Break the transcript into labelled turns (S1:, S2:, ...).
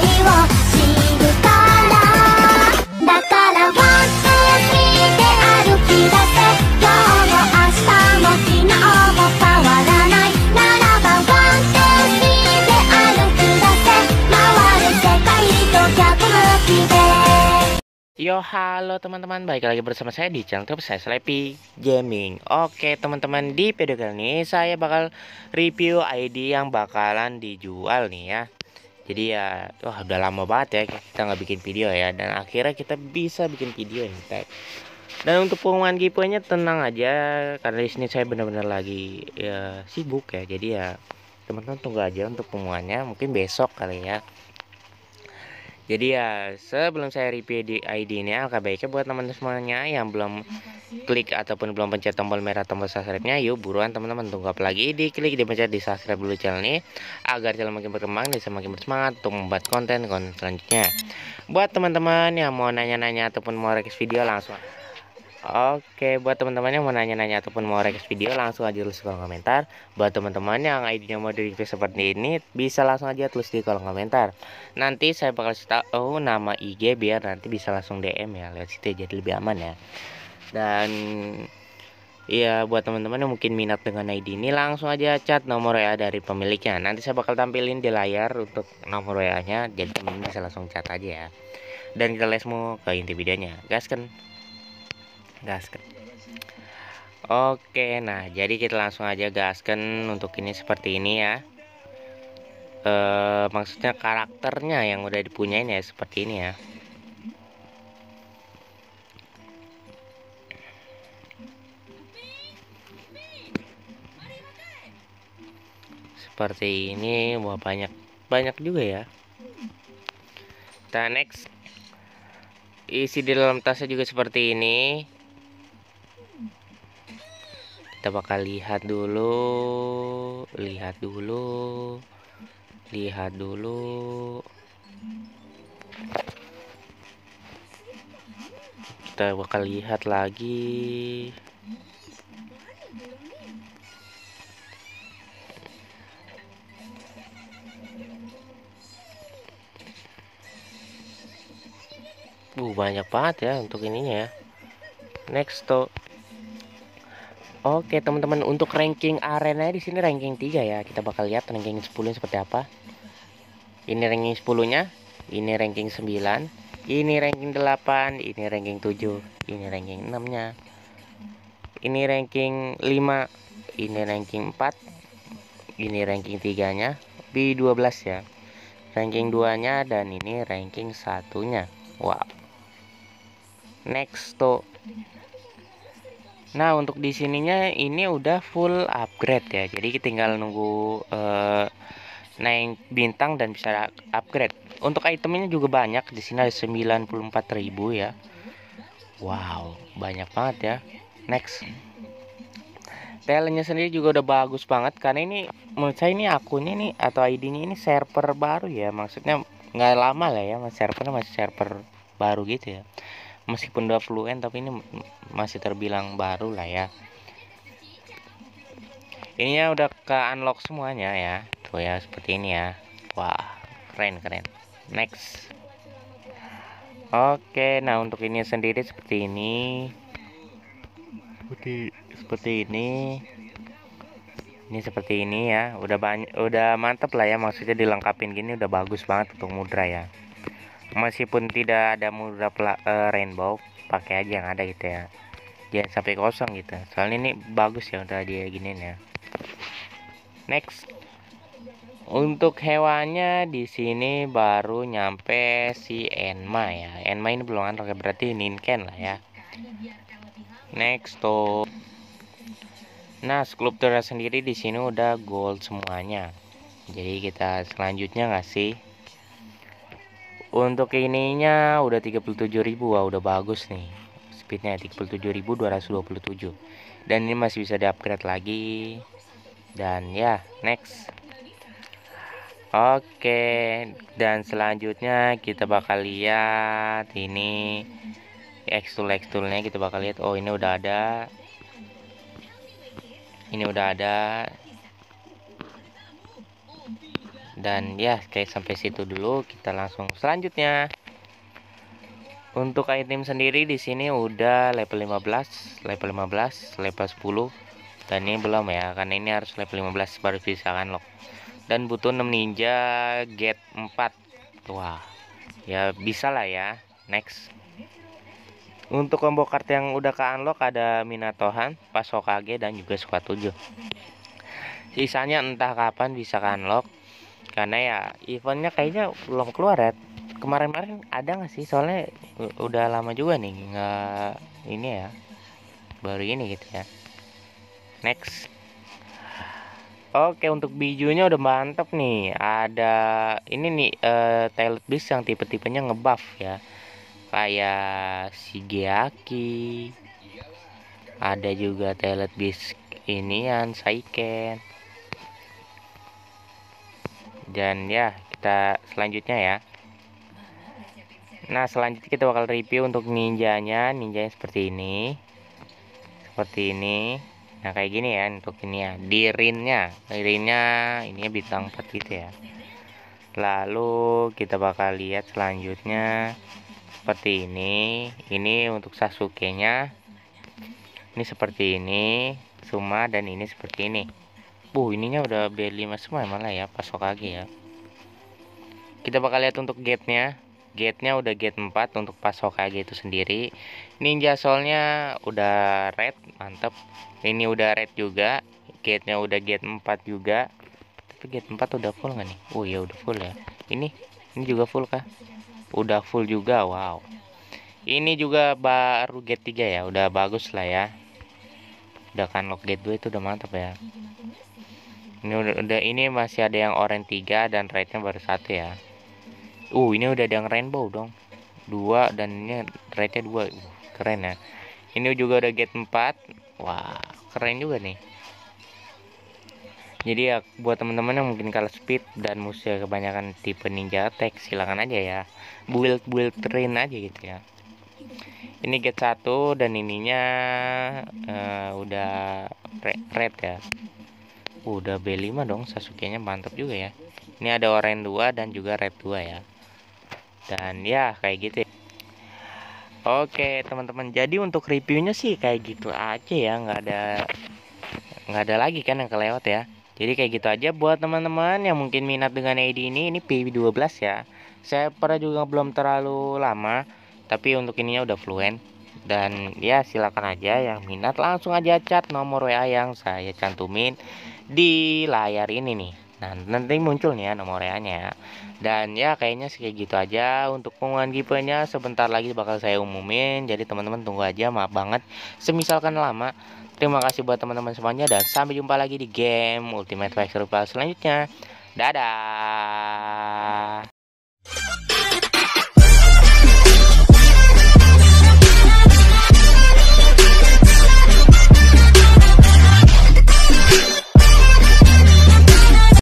S1: Yo, halo teman-teman, balik lagi bersama saya di channel YouTube saya, Sleepy Gaming. Oke teman-teman, di video kali ini saya bakal review ID yang bakalan dijual nih ya. Jadi ya, wah udah lama banget ya kita nggak bikin video ya, dan akhirnya kita bisa bikin video nih guys. Dan untuk pengumuman giveaway-nya tenang aja, karena di sini saya benar-benar lagi ya sibuk ya. Jadi ya teman-teman tunggu aja untuk pengumumannya, mungkin besok kali ya. Jadi ya sebelum saya review di ID ini, alangkah baiknya buat teman-teman semuanya yang belum klik ataupun belum pencet tombol merah tombol subscribe-nya, yuk buruan teman-teman, tunggu apa lagi, diklik dipencet di subscribe dulu channel ini agar channel makin berkembang dan semakin bersemangat untuk membuat konten selanjutnya. Buat teman-teman yang mau nanya-nanya ataupun mau request video langsung. Oke, buat teman-teman yang mau nanya-nanya ataupun mau request video langsung aja tulis di kolom komentar. Buat teman-teman yang ID-nya mau di-review seperti ini bisa langsung aja tulis di kolom komentar. Nanti saya bakal tahu nama IG biar nanti bisa langsung DM ya lewat situ, jadi lebih aman ya. Dan iya, buat teman-teman yang mungkin minat dengan ID ini langsung aja chat nomor WA dari pemiliknya. Nanti saya bakal tampilin di layar untuk nomor WA-nya, jadi teman-teman bisa langsung chat aja ya. Dan kita langsung ke inti videonya. Gaskan. Oke, nah jadi kita langsung aja gaskan. Untuk ini seperti ini ya, maksudnya karakternya yang udah dipunyain ya seperti ini ya. Seperti ini, wah banyak juga ya. Kita next, isi di dalam tasnya juga seperti ini. Kita bakal lihat dulu. Kita bakal lihat lagi. Banyak banget ya untuk ininya ya. Next tuh. Oke teman-teman, untuk ranking arena di sini ranking 3 ya. Kita bakal lihat ranking 10 seperti apa. Ini ranking 10-nya, ini ranking 9, ini ranking 8, ini ranking 7, ini ranking 6-nya. Ini ranking 5, ini ranking 4, ini ranking 3-nya, B12 ya. Ranking 2-nya dan ini ranking 1-nya. Wow. Next tuh. Nah, untuk di sininya ini udah full upgrade ya. Jadi tinggal nunggu naik bintang dan bisa upgrade. Untuk itemnya juga banyak. Di sini ada 94.000 ya. Wow, banyak banget ya. Next. Talentnya sendiri juga udah bagus banget, karena ini menurut saya ini akunnya ini atau ID-nya ini server baru ya. Maksudnya nggak lama lah ya, servernya masih server baru gitu ya. Meskipun 20-an tapi ini masih terbilang baru lah ya. Ininya udah ke unlock semuanya ya. Tuh ya seperti ini ya. Wah, keren. Next. Oke, nah untuk ini sendiri seperti ini. Seperti ini. Ini seperti ini ya. Udah mantap lah ya, maksudnya dilengkapin gini udah bagus banget untuk mudra ya. Meskipun tidak ada mudra rainbow, pakai aja yang ada gitu ya, jangan sampai kosong gitu, soalnya ini bagus ya udah dia giniin ya. Next, untuk hewannya di sini baru nyampe si Enma ya. Enma ini belum unlock, berarti Ninken lah ya. Next tuh. Nah, skulpturnya sendiri di sini udah gold semuanya. Jadi kita selanjutnya ngasih. Untuk ininya udah 37.000. Wah, udah bagus nih. Speednya 37.227. Dan ini masih bisa di-upgrade lagi. Dan ya, next. Oke, dan selanjutnya kita bakal lihat ini X-tool-nya kita bakal lihat. Oh, ini udah ada. Dan ya kayak sampai situ dulu, kita langsung selanjutnya. Untuk item sendiri di sini udah level 15, level 15, level 10. Dan ini belum ya, karena ini harus level 15 baru bisa unlock. Dan butuh 6 ninja get 4. Wah, ya bisa lah ya. Next. Untuk combo card yang udah ke unlock ada Minatohan, Pasokage, dan juga Squad 7. Sisanya entah kapan bisa ke unlock, karena ya eventnya kayaknya belum keluar ya. Kemarin-kemarin ada nggak sih? Soalnya udah lama juga nih nggak ini ya, baru ini gitu ya. Next. Oke, untuk bijunya udah mantep nih. Ada ini nih Talent Beast yang tipe-tipenya ngebuff ya. Kayak Shigeaki. Ada juga Talent Beast inian Saiken. Dan ya, kita selanjutnya ya. Nah, selanjutnya kita bakal review untuk ninjanya. Ninjanya seperti ini. Seperti ini. Nah, kayak gini ya untuk ini ya. Dirinnya ini bintang 4 gitu ya. Lalu kita bakal lihat selanjutnya seperti ini. Ini untuk Sasuke-nya. Ini seperti ini, Suma, dan ini seperti ini. Ininya udah B5 semua malah ya, Pasokage ya. Kita bakal lihat untuk gate-nya. Gate-nya udah gate 4 untuk Pasokage itu sendiri. Ninja Soul-nya udah red, mantep. Ini udah red juga. Gate-nya udah gate 4 juga. Tapi gate 4 udah full nggak nih? Oh ya udah full ya. Ini juga full kah? Udah full juga, wow. Ini juga baru gate 3 ya, udah bagus lah ya. Udah kan lock gate 2 itu udah mantap ya. Ini udah ini masih ada yang orange 3 dan rednya baru 1 ya. Ini udah ada yang rainbow dong. 2 dan ini rednya 2. Keren ya. Ini juga udah gate 4. Wah, keren juga nih. Jadi ya buat teman-teman yang mungkin kalah speed dan musuhnya kebanyakan tipe ninja attack, silakan aja ya. Build train aja gitu ya. Ini gate 1 dan ininya udah red ya. Udah B5 dong, Sasuke-nya mantap juga ya. Ini ada orange 2 dan juga red 2 ya. Dan ya kayak gitu ya. Oke teman-teman, jadi untuk reviewnya sih kayak gitu aja ya, nggak ada lagi kan yang kelewat ya. Jadi kayak gitu aja buat teman-teman yang mungkin minat dengan ID ini PB12 ya. Saya pernah juga belum terlalu lama, tapi untuk ininya udah fluent. Dan ya silakan aja yang minat langsung aja chat nomor WA yang saya cantumin di layar ini nih. Nah, nanti muncul nih ya nomor WA-nya. Dan ya kayaknya sih kayak gitu aja. Untuk pengumuman giveaway-nya sebentar lagi bakal saya umumin. Jadi teman-teman tunggu aja, maaf banget semisalkan lama. Terima kasih buat teman-teman semuanya dan sampai jumpa lagi di game Ultimate Fighter selanjutnya. Dadah.